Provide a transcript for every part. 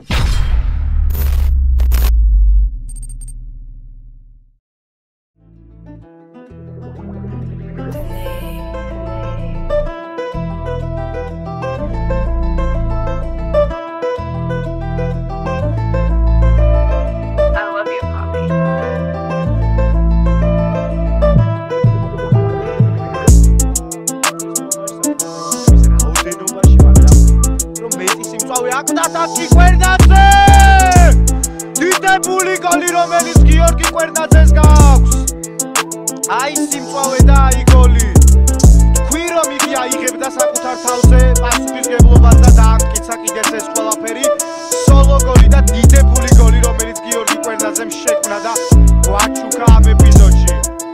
აკი კვერნაძე! დიდებული გოლი რომელიც გიორგი კვერნაძეს გააქვს. აი სიმწვავე და აი გოლი. თქვი რომ იგი აიღებდა საკუთარ თავზე პასუხისმგებლობას და დაამტკიცა კიდეც ეს ყველაფერი. სოლო გოლი და დიდებული გოლი რომელიც გიორგი კვერნაძემ შექმნა და გვაჩუქა ამ ეპიზოდში.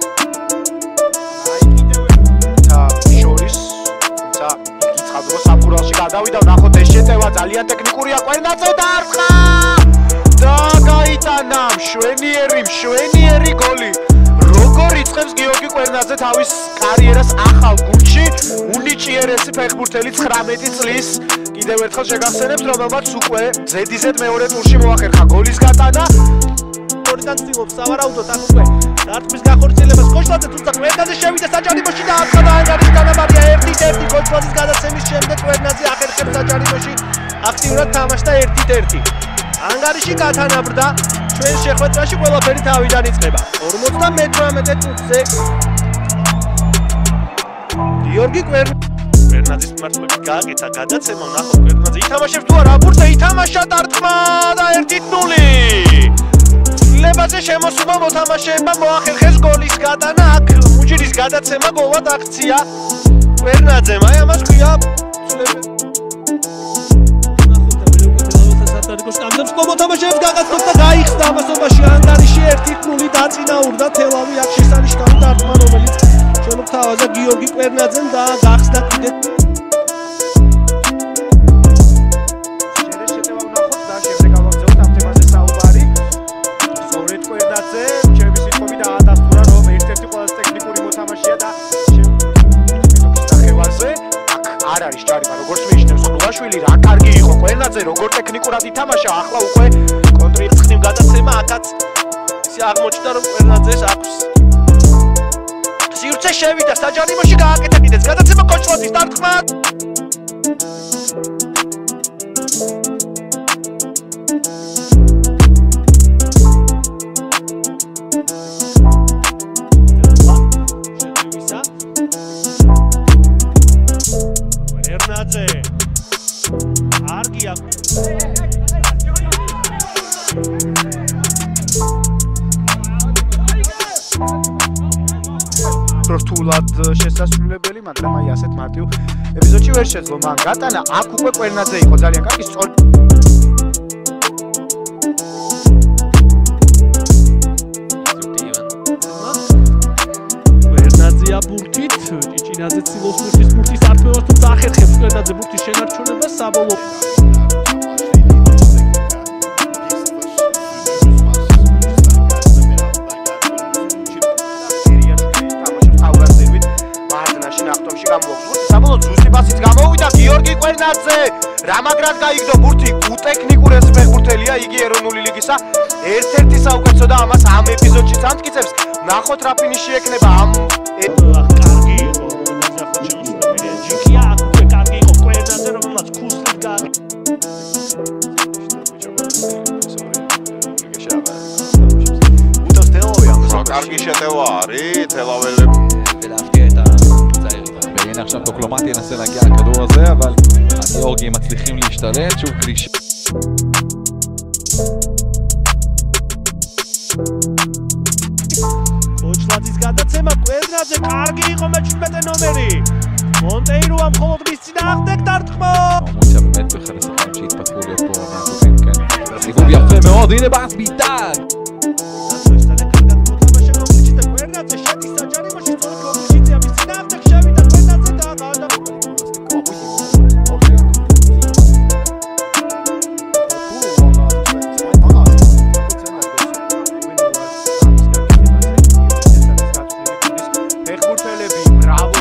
აი კიდევ და შორის და ცხადრო საფურალში გადავიდა ვნახოთ ეს შეტევა ძალიან ტექნიკურია კვერნაძე დაარხა და გაიტანა მშვენიერი გოლი როგორ იწყებს გიორგი კვერნაძე თავის კარიერას ახალ გუნდში უნიჭიერესი ფეხბურთელი 19 წლის კიდევ ერთხელ შეგახსენებთ რომელმაც უკვე ზედიზედ მეორე ტურში მოახერხა გოლის გატანა ორიდან ცდილობს სავარაუდოდ აქ უკვე დარტყმის გახორციელებას კოშლაძე თუმცა კვერნაძე შევიდა საჯარიმოში და აცხადა ანგარის განაბარია 1-1 კოშლაძის გადაცემის შემდეგ კვერნაძე ახერხებს საჯარიმოში აქტიურად თამაშდა 1-1 ანგარიში გათანაბრდა ჩვენ შეხვედრაში ყველაფერი თავიდან იწყება 58 წუთზე გიორგი კვერნაძის მიმართულებით გააკეთა გადაცემა ნახოთ კვერნაძე ითამაშებს თუ არა ბურთზე ითამაშა დარტყმა და 1-0 ლებაზე შემოსულა მოთამაშეებმა მოახერხეს გოლის გატანა აქ მუჯირის გადაცემა გოლად აქცია კვერნაძემ აი ამას ქვია ამბობს მოთამაშეებს გაგაცნობს და გაიხსნა ამასობაში ანგარიში 1-0 დაწინაურდა თელავი აქ შესანიშნავი დარტყმა რომელიც შემოგთავაზა გიორგი კვერნაძემ და გახსნა კიდე არ არის ჯარიმა როგორც მიიჩნევს ხულაშვილი რა კარგი იყო კვერნაძე როგორ ტექნიკურად ითამაშა ახლა უკვე კონტრიცხნივ გადაცემა აქაც ისე აღმოჩნდა რომ კვერნაძეს აქვს სივრცე შევიდა საჯარიმოში გააკეთა კიდეც გადაცემა კოჩლაძის დარტყმა არგია რთულად შესასრულებელი მაგრამ აი ასეთ მარტივ ეპიზოდში ვერ შეძლო მან გატანა აქ უკვე კვერნაძე იყო ძალიან კარგი სწორი კვერნაძეა ბურთით ჭიჭინაძე ცდილობს ბურთის არტმევას თუმცა ახერხებს კვერნაძე ბურთის შენარჩუნებას საბოლოო საბოლოოდ ზუსტი პასით გამოვიდა გიორგი კვერნაძე რა მაგრად გაიგდო ბურთი უტექნიკურესი ფეხბურთელია იგი ეროვნული ლიგისა ერთ-ერთი საუკეთესო და ამას ამ ეპიზოდშიც ამტკიცებს ნახოთ რა ფინიში ექნება ამ კარგი იყო ჯიქია უკვე კარგი იყო კვერნაძე რომელმაც ქუსლით კარგი შეტევა არის თელაველებს עכשיו דוקלומטי ינסה להגיע לכדור הזה, אבל הגיאורגים מצליחים להשתלט, שוב גלישה. კოჩლაძის გადაცემა კვერნაძე კარგი იყო მე-17 ნომერი. მონტეიროა მხოლოდ მის წინააღმდეგ დარტყმა. אמוציה באמת בחלק השחקנים שהתפתחו להיות פה מהטובים, כן. סיבוב יפה מאוד, הנה באס ביטן.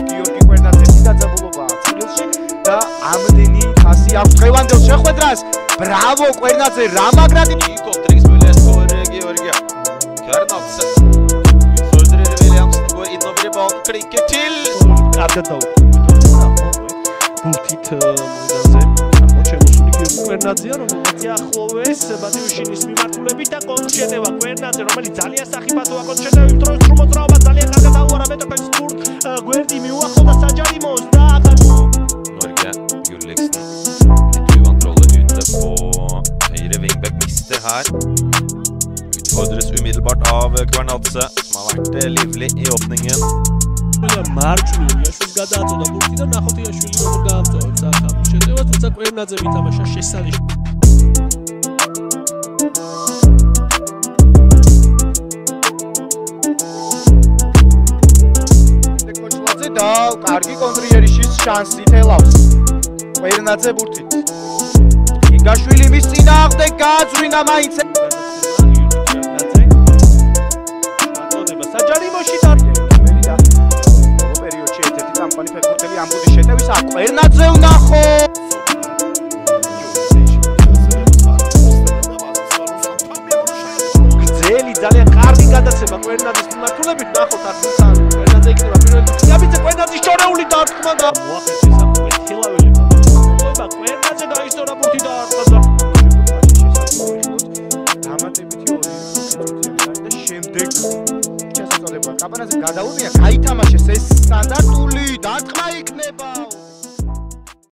ამდენი ფასი აქვს დღევანდელ შეხვედრას ბრავო კვერნაძე რა მაგრად იყო ტრიქსმილეს Georgia Kernatse Sözleri Williams'ın bu innoveri bal cricket till კარგად დაუკვირდა ბურთით მოედანზე აღმოჩენილი კვერნაძეა რომელიც ახლოვეს ბატიუშინის მიმართულებით და კონშეტევა კვერნაძე რომელიც ძალიან სახიფათოა კონშეტევის დროს მოძრაობა ძალიან კარგად დაუარა მეტოქეს ბურთ გვერდი მიუახლოვდა საჯარიმოს და Norge Gulliksen litt uvantrolle ute på høyre wingback mister her utfordres umiddelbart av Kvarnadze som har vært livlig i åpningen მარჯვნივ იაშვილს გადააწოდა ბურთი და ნახოთ იაშვილი როგორ გაამწვავებს აქ ამ შეტევას თუმცა კვერნაძე ვითამაშა შესანიშნავად და კარგი კონტრიერიშის შანსი თელავს კვერნაძე ბურთით იგაშვილი მის წინააღმდეგ გააწვინა მაინც საჯარიმოში დარგე პერიოდში ერთ-ერთი წამყვანი ფეხბურთელი ამბოდის შეტევის აქ კვერნაძე ვნახო გრძელი ძალიან კარგი გადაცემა კვერნაძის მიმართულებით ნახოთ აქ კვერნაძე იქნება პირველი გაბიძე კვერნაძის შორეული დარტყმა და მოახერხეს ამბობენ თელაველებმა მოება კვერნაძე დაისწორა ბურთი დაარტყა დამატებითი ორი და შემდეგ შესაძლებლად კაპანაძე გადაუდგა გაითამაშეს ეს სტანდარტული დარტყმა იქნება